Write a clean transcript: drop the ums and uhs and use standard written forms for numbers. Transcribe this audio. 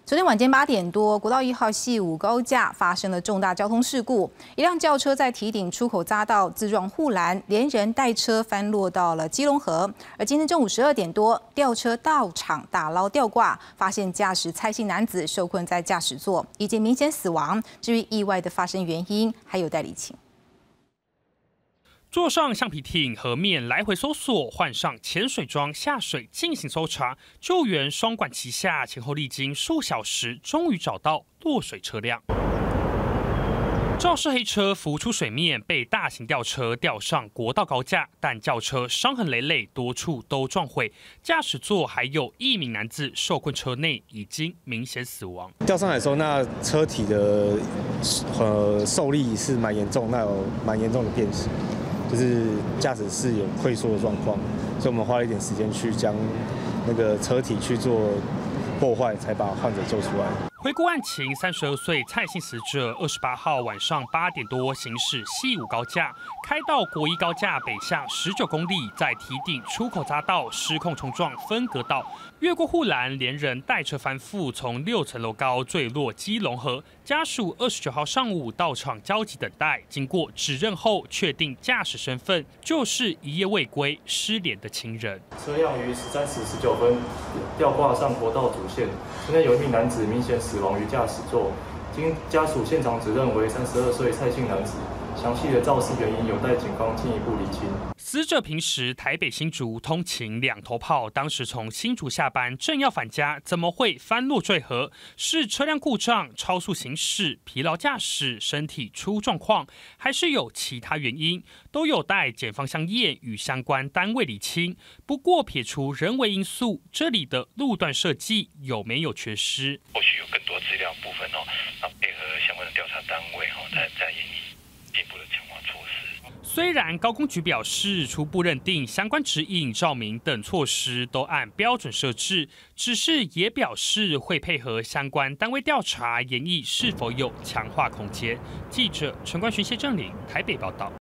昨天晚间8点多，国道1号系5高架发生了重大交通事故，一辆轿车在堤顶出口匝道自撞护栏，连人带车翻落到了基隆河。而今天中午12点多，吊车到场打捞吊挂，发现驾驶蔡姓男子受困在驾驶座，已经明显死亡。至于意外的发生原因，还有待厘清。 坐上橡皮艇，河面来回搜索，换上潜水装下水进行搜查，救援双管齐下，前后历经数小时，终于找到落水车辆。肇事黑车浮出水面，被大型吊车吊上国道高架，但轿车伤痕累累，多处都撞毁，驾驶座还有1名男子受困车内，已经明显死亡。 吊上来的时候，那车体的受力是蛮严重，那有蛮严重的变形。 就是驾驶室有溃缩的状况，所以我们花了一点时间去将那个车体去做破坏，才把患者救出来。 回顾案情，32岁蔡姓死者28号晚上8点多行驶系5高架，开到国1高架北下19公里，在堤顶出口匝道失控冲撞分隔岛，越过护栏，连人带车翻覆，从6层楼高坠落基隆河。家属29号上午到场焦急等待，经过指认后，确定驾驶身份就是一夜未归、失联的亲人。 车辆于13时19分吊挂上国道主线，现在有1名男子明显死亡于驾驶座，经家属现场指认为32岁蔡姓男子。 详细的肇事原因有待警方进一步厘清。 死者平时台北新竹通勤2头跑，当时从新竹下班正要返家，怎么会翻落坠河？是车辆故障、超速行驶、疲劳驾驶、身体出状况，还是有其他原因？都有待检方相验与相关单位厘清。不过撇除人为因素，这里的路段设计有没有缺失？ 或许有更多资料部分配合相关的调查单位再研议。 进一步的强化措施。 虽然高工局表示初步认定相关指引、照明等措施都按标准设置，只是也表示会配合相关单位调查研议是否有强化空间。记者陈冠勋、谢正霖台北报道。